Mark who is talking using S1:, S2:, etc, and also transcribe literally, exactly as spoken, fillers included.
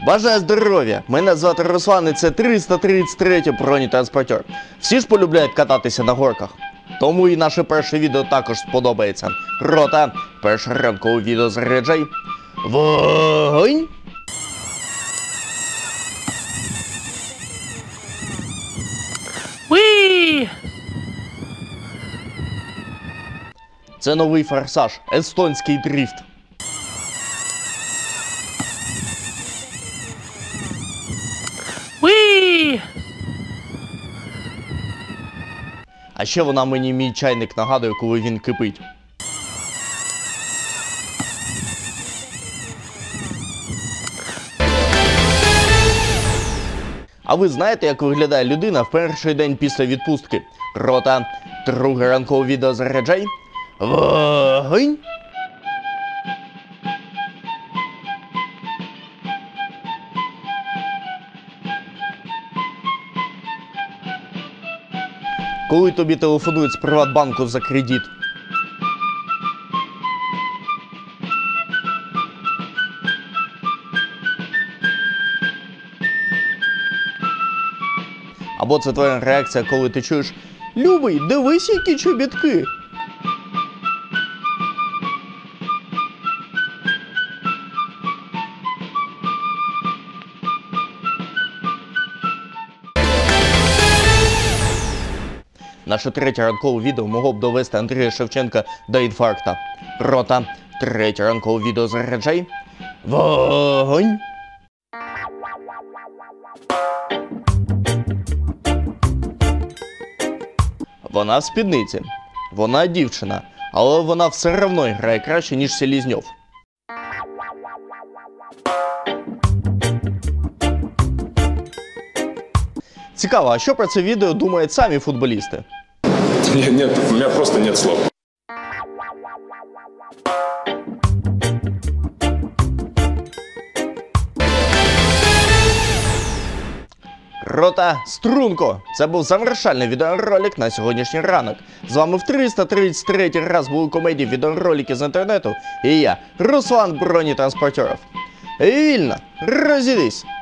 S1: Бажаю здоров'я! Мене звати Руслан і це триста тридцять третій бронетранспортер. Всі ж полюбляють кататися на горках. Тому і наше перше відео також сподобається. Рота, перше ранкове відео заряджай. Вогонь!
S2: Уі!
S1: Це новий форсаж, естонський дріфт.
S2: Уі!
S1: А ще вона мені мій чайник нагадує, коли він кипить. А ви знаєте, як виглядає людина в перший день після відпустки? Рота, друге ранкове відео заряджай. Вогонь! Коли тобі телефонують з Приватбанку за кредит. Або це твоя реакція, коли ти чуєш: «Любий, дивись, які чобітки!» Наше третє ранкове відео могло б довести Андрія Шевченка до інфаркта. Рота, третє ранкове відео заряджай. Вогонь! Вона в спідниці. Вона дівчина. Але вона все одно грає краще, ніж Селізньов. Цікаво, а що про це відео думають самі футболісти?
S3: Нет, нет, у меня просто нет слов.
S1: Рота, струнко! Це був завершальний відеоролик на сьогоднішній ранок. З вами в триста тридцять третій раз були комедії відеоролики з інтернету. І я, Руслан Бронетранспортеров. Вільно! Розійдись!